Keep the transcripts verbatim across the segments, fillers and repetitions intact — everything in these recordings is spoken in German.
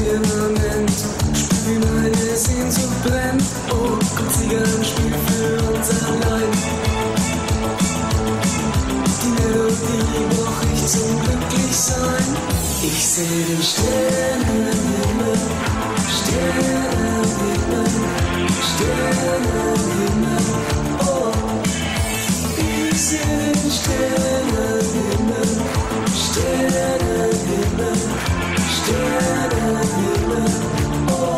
Firmament. Spür, wie meine Sehnsucht brennt. Oh, kommt Zigarrenspiel für uns allein. Die Melodie brauch ich zum Glücklichsein. Ich seh den Sternenhimmel, Sternenhimmel, Sternenhimmel. Oh, ich seh den Sternenhimmel, Sternenhimmel, Sternenhimmel. Oh.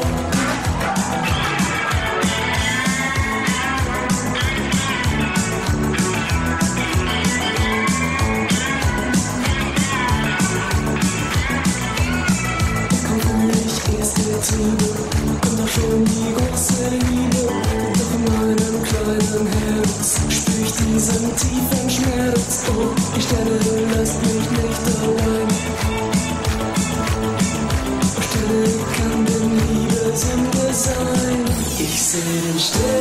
Und doch schon die große Liebe, doch in meinem kleinen Herz spür ich diesen tiefen Schmerz. Oh, die Sterne lässt mich nicht allein. Oh, Sterne kann denn Liebe Sünde sein. Ich seh den Stern.